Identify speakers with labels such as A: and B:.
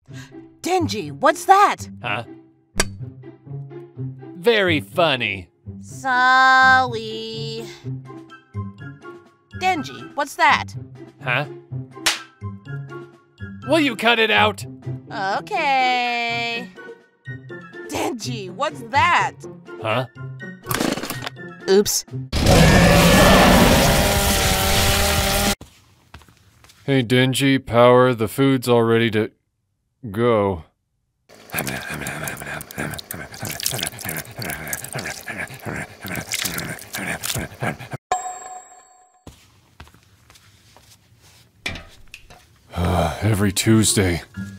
A: Denji, what's that?
B: Huh? Very funny.
A: Sorry. Denji, what's that?
B: Huh? Will you cut it out?
A: Okay. Denji, what's that?
B: Huh?
A: Oops.
B: Hey, Denji, power, the food's all ready to go. Every Tuesday.